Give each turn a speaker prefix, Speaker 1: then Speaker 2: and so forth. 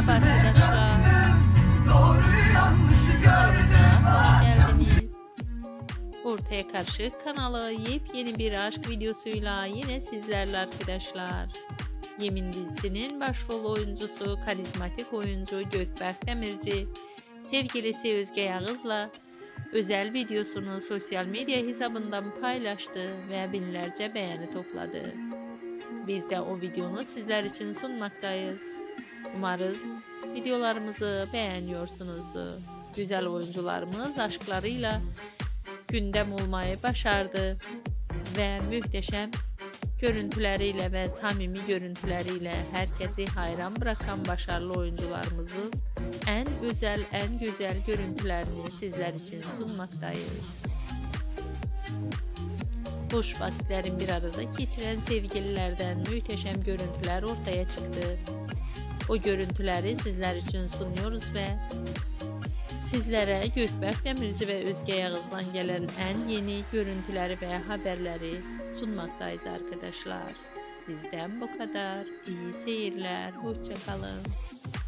Speaker 1: Merhaba arkadaşlar. Kanalımıza hoş geldiniz. Ortaya Karışık kanalı yepyeni bir aşk videosuyla yine sizlerle arkadaşlar. Yemin dizisinin başrol oyuncusu karizmatik oyuncu Gökberk Demirci sevgilisi Özge Yağız'la özel videosunu sosyal medya hesabından paylaştı ve binlerce beğeni topladı. Biz de o videonu sizler için sunmaktayız. Umarız videolarımızı beğeniyorsunuzdur. Güzel oyuncularımız aşklarıyla gündem olmayı başardı ve muhteşem görüntüleriyle ve samimi görüntüleriyle herkesi hayran bırakan başarılı oyuncularımızın en özel, en güzel görüntülerini sizler için sunmaktayız. Boş vakitlerin bir arada geçiren sevgililerden muhteşem görüntüler ortaya çıktı. O görüntüleri sizler için sunuyoruz ve sizlere Gökberk Demirci ve Özge Yağız'dan gelen en yeni görüntüleri ve haberleri sunmaktayız arkadaşlar. Bizden bu kadar. İyi seyirler. Hoşça kalın.